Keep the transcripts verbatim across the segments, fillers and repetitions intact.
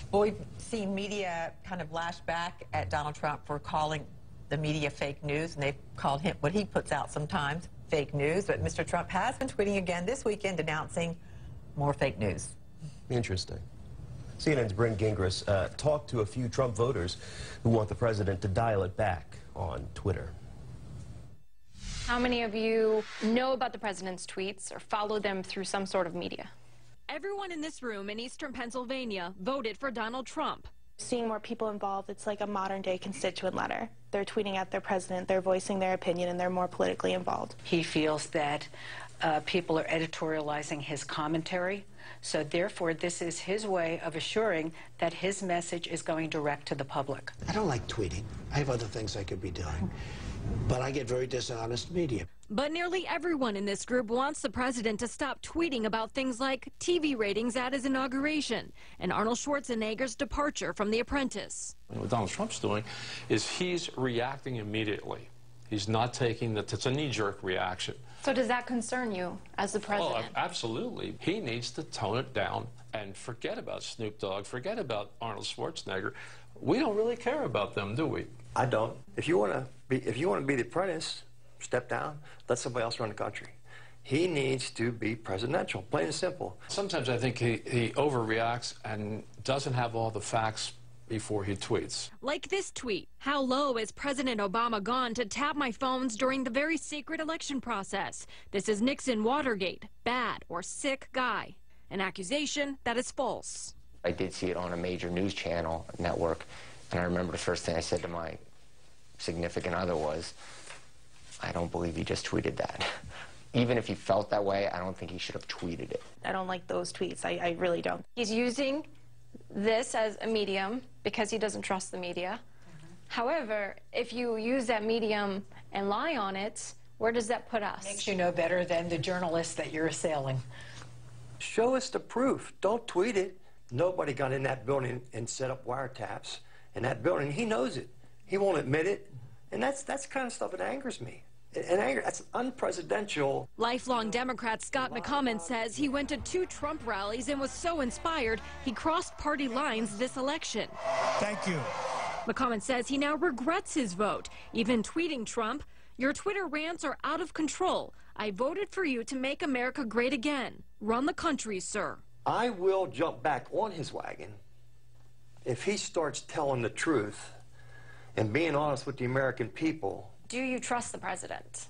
Well, we've seen media kind of lash back at Donald Trump for calling the media fake news, and they've called him what he puts out sometimes fake news. But Mister Trump has been tweeting again this weekend announcing more fake news. Interesting. C N N's Bryn Gingras uh, talked to a few Trump voters who want the president to dial it back on Twitter. How many of you know about the president's tweets or follow them through some sort of media? Everyone in this room in eastern Pennsylvania voted for Donald Trump. Seeing more people involved, it's like a modern-day constituent letter. They're tweeting at their president, they're voicing their opinion, and they're more politically involved. He feels that uh, people are editorializing his commentary, so therefore this is his way of assuring that his message is going direct to the public. I don't like tweeting. I have other things I could be doing. But I get very dishonest media. But nearly everyone in this group wants the president to stop tweeting about things like T V ratings at his inauguration and Arnold Schwarzenegger's departure from The Apprentice. What Donald Trump's doing is he's reacting immediately. He's not taking the, it's a knee-jerk reaction. So does that concern you as the president? Well, absolutely. He needs to tone it down and forget about Snoop Dogg, forget about Arnold Schwarzenegger. We don't really care about them, do we? I don't. If you want to be, if you want to be the apprentice, step down, let somebody else run the country. He needs to be presidential, plain and simple. Sometimes I think he, he overreacts and doesn't have all the facts before he tweets. Like this tweet: how low has President Obama gone to tap my phones during the very secret election process? This is Nixon Watergate, bad or sick guy. An accusation that is false. I did see it on a major news channel network, and I remember the first thing I said to my significant other was, I don't believe he just tweeted that. Even if he felt that way, I don't think he should have tweeted it. I don't like those tweets. I, I really don't. He's using this as a medium because he doesn't trust the media. Mm-hmm. However, if you use that medium and lie on it, where does that put us? Makes you know better than the journalists that you're assailing. Show us the proof. Don't tweet it. Nobody got in that building and set up wiretaps in that building. He knows it. He won't admit it. And that's that's the kind of stuff that angers me. And anger, that's unpresidential. Lifelong Democrat Scott McCommon says he went to two Trump rallies and was so inspired he crossed party lines this election. Thank you. McCommon says he now regrets his vote, even tweeting Trump, "Your Twitter rants are out of control. I voted for you to make America great again. Run the country, sir." I will jump back on his wagon if he starts telling the truth and being honest with the American people. Do you trust the president?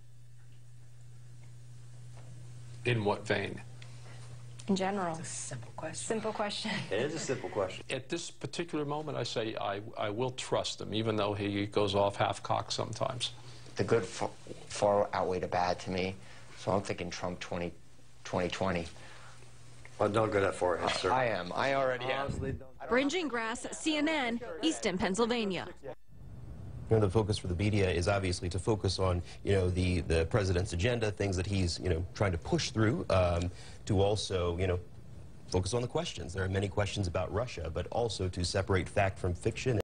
In what vein? In general. It's a simple question. Simple question. It is a simple question. At this particular moment, I say I, I will trust him, even though he goes off half-cocked sometimes. The good far, far outweigh the bad to me, so I'm thinking Trump twenty twenty. Well, don't go that far ahead, sir. I am. I already am. Bryn Gingras, C N N, Easton, Pennsylvania. You know, the focus for the media is obviously to focus on, you know, the, the president's agenda, things that he's, you know, trying to push through, um, to also, you know, focus on the questions. There are many questions about Russia, but also to separate fact from fiction.